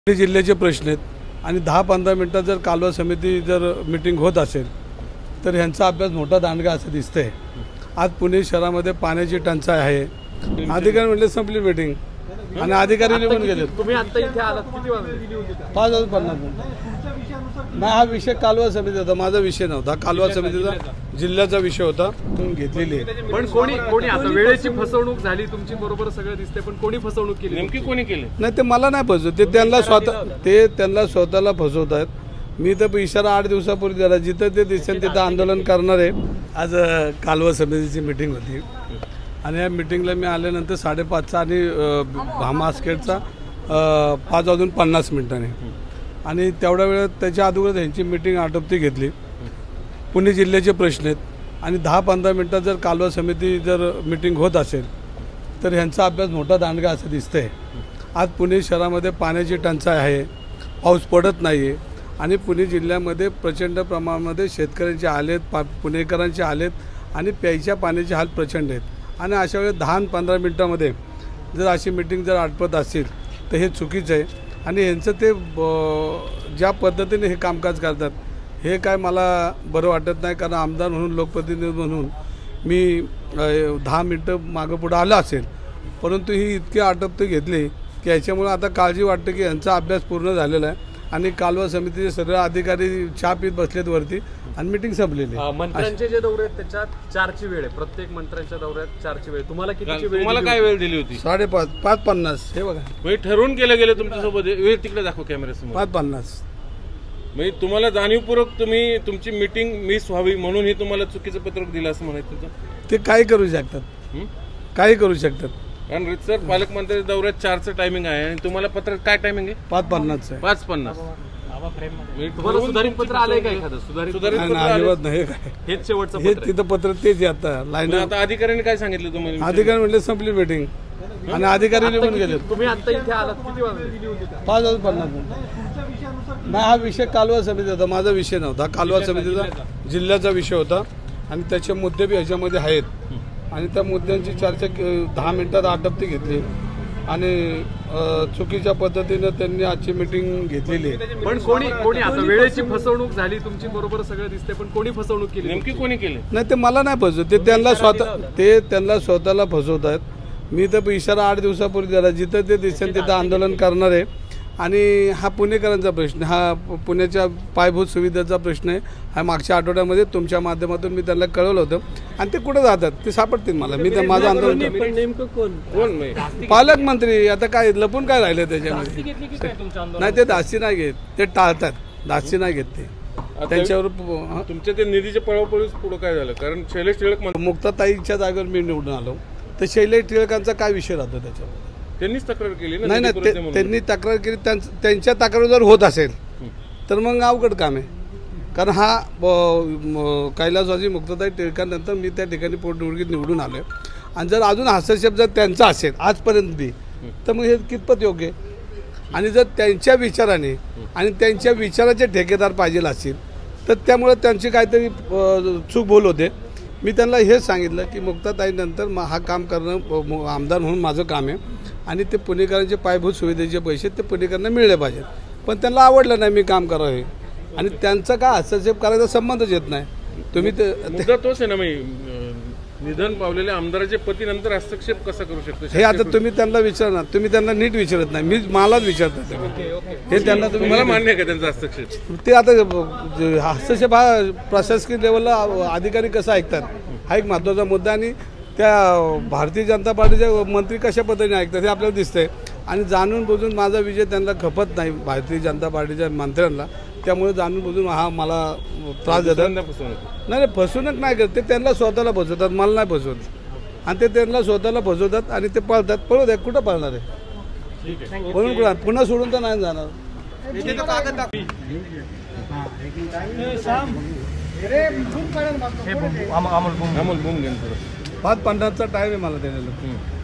जिल्ह्याचे प्रश्न आहेत आणि 10-15 मिनिटात जर कालवा समिती जर मीटिंग होत असेल तर ह्यांचा अभ्यास मोठा दांडगा असं दिसतंय। आज पुणे शहरामध्ये पाण्याची टंचाई आहे। अधिकारी म्हटले संपली मीटिंग आणि अधिकारी निघून गेले। तुम्ही आता इथे आलात किती वाजले? 5:50 नाही, हा विषय कालवा समिती होता, माझा विषय नव्हता। कालवा समितीचा जिल्ह्याचा विषय होता, घेतलेली आहे। पण कोणी आता वेळेची फसवणूक झाली तुमची, बरोबर सगळं दिसते, पण कोणी फसवणूक केली? नेमकी कोणी केली? नाही, ते मला नाही फसवत, ते त्यांना स्वतःला फसवत आहेत। मी तर इशारा 8 दिवसापूर्वी दिला, जिथं ते दिसेल तिथं आंदोलन करणार आहे। आज कालवा समितीची मीटिंग होती आणि या मीटिंगला मी आल्यानंतर 5:30चा आणि भामास्केटचा 5:50 आणि तेवढ्या वेळात त्याच्या अगोदर त्यांची मीटिंग आटोपती घेतली। पुणे जिल्ह्याचे प्रश्न आहेत आणि 10-15 मिनिटात जर कालवा समिती जर मीटिंग होत असेल तर ह्यांचा अभ्यास मोठा दांडगा असं दिसतंय। आज पुणे शहरामध्ये पाण्याची टंचाई आहे, पाऊस पडत नाही आहे आणि पुणे जिल्ह्यामध्ये प्रचंड प्रमाणामध्ये शेतकऱ्यांचे हाल आहेत, पुणेकरांचे हाल आहेत आणि प्यायच्या पाण्याचे हाल प्रचंड आहेत। आणि अशा वेळेस 10-15 मिनिटामध्ये जर अशी मीटिंग जर आटपत असेल तर हे चुकीचं आहे आणि यांचं ते ज्या पद्धतीने हे कामकाज करतात हे काय मला बरं वाटत नाही। कारण आमदार म्हणून, लोकप्रतिनिधी म्हणून मी 10 मिनटं मागं पुढं आलं असेल, परंतु ही इतकी आटपते घेतली की याच्यामुळे आता काळजी वाटते की यांचा अभ्यास पूर्ण झालेला आहे आणि कालवा समितीचे सगळे अधिकारी चहा पीत बसलेत वरती आणि मीटिंग संपलेली। मंत्र्यांचे जे दौरे आहेत त्याच्यात 4ची वेळ आहे, प्रत्येक मंत्र्यांच्या दौऱ्यात 4ची वेळ। तुम्हाला कितीची वेळ? तुम्हाला काय वेळ दिली होती? 5:50 हे बघा, म्हणजे ठरवून केलं गेलं तुमच्यासोबत। वेळ तिकडे दाखव कॅमेऱ्यासमोर। 5:50 म्हणजे तुम्हाला जाणीवपूर्वक तुमची मीटिंग मिस व्हावी म्हणून ही तुम्हाला चुकीचं पत्रक दिलं असं म्हणायचं? ते काही करू शकतात, काही करू शकतात। कारण रितसर पालकमंत्री दौऱ्यात 4चं टायमिंग आहे आणि तुम्हाला पत्र काय टायमिंग आहे? 5:50 आहे। 5:50 तुम्हाला सुधारित पत्र आलंय का एखादं? सुधारित नाही, हेच शेवटचं हे तिथं पत्र तेच आता लाईन। आता अधिकाऱ्यांनी काय सांगितलं तुम्हाला? अधिकारी म्हटले संपली मीटिंग आणि अधिकारी निघून गेले। तुम्ही आता इथे आलात किती वाजले? 5:50 नाही, हा विषय कालवा समिती होता, माझा विषय नव्हता। कालवा समितीचा जिल्ह्याचा विषय होता आणि त्याचे मुद्दे बी ह्याच्यामध्ये आहेत आणि त्या मुद्द्यांची चर्चा 10 मिनिटात आटपती घेतली आणि चुकीच्या पद्धतीनं त्यांनी आजची मीटिंग घेतलेली आहे। पण कोणी आता वेळेची फसवणूक झाली तुमची, बरोबर सगळं दिसते, पण कोणी फसवणूक केली? नेमकी कोणी केली? नाही, ते मला नाही फसवत, ते त्यांना स्वतःला फसवत आहेत। मी तर इशारा 8 दिवसापूर्वी दिला, जिथं ते दिसेल तिथं आंदोलन करणार आहे आणि हा पुणेकरांचा प्रश्न, हा पुण्याच्या पायाभूत सुविधेचा प्रश्न आहे। हा मागच्या आठवड्यामध्ये तुमच्या माध्यमातून मी त्यांना कळवलं होतं आणि ते कुठे जातात ते सापडतील मला। मी तर माझं आंदोलन नेमकं कोण? पालकमंत्री। आता काय लपून काय राहिलं त्याच्यामध्ये? नाही, ते दासी नाही घेत, ते टाळतात, दासी नाही घेत ते त्यांच्यावर। तुमच्या ते निधीच्या पळापळीच पुढे काय झालं? कारण शैलेश टिळक मुक्ताताईंच्या जागेवर मी निवडून आलो तर शैलेश टिळकांचा काय विषय राहतो त्याच्यावर? त्यांनीच तक्रार केली ना? नाही, त्यांनी तक्रार केली, त्यांच्या तक्रार जर होत असेल तर मग अवघड काम आहे। कारण हा कैलासवासी मुक्ताताई टिळकांनंतर मी त्या ठिकाणी पोटनिवडणुकीत निवडून आलो आहे आणि जर अजून हस्तक्षेप जर त्यांचा असेल आजपर्यंत बी तर मग हे कितपत योग्य आहे? आणि जर त्यांच्या विचाराने आणि त्यांच्या विचाराचे ठेकेदार पाहिजे असतील तर त्यामुळे त्यांची काहीतरी चूक बोल होते। मी त्यांना हेच सांगितलं की मुक्ताताईनंतर हा काम करणं आमदार म्हणून माझं काम आहे आणि ते पुणेकरांचे पायाभूत सुविधेचे पैसे ते पुणेकरांना मिळले पाहिजेत, पण त्यांना आवडलं नाही मी काम करावं हे आणि त्यांचा काय हस्तक्षेप करायचा संबंधच येत नाही। तुम्ही मुद्दा तोच आहे ना, मी निधन पावलेल्या आमदाराचे पती नंतर हस्तक्षेप कसा करू शकतो हे आता तुम्ही त्यांना विचारणार, तुम्ही त्यांना नीट विचारत नाही, मी मलाच विचारतो हे त्यांना। तुम्हाला मान्य आहे का त्यांचा हस्तक्षेप? ते आता हस्तक्षेप हा प्रशासकीय लेवलला अधिकारी कसं ऐकतात हा एक महत्त्वाचा मुद्दा आणि त्या भारतीय जनता पार्टीचे मंत्री कशा पद्धतीने ऐकतात हे आपल्याला दिसतंय आणि जाणून बुजून माझा विजय त्यांना खपत नाही भारतीय जनता पार्टीच्या मंत्र्यांना, त्यामुळे जाणून बुजून हा मला त्रास देतात। नाही, फसवणूक नाही करत, ते त्यांना स्वतःला फसवतात, मला नाही फसवत आणि ते त्यांना स्वतःला फसवतात आणि ते पळतात। पळू द्या, कुठं पळणार आहे? म्हणून पुन्हा सोडून तर नाही जाणार। 5:50चा टाइम आहे मला दिलेला।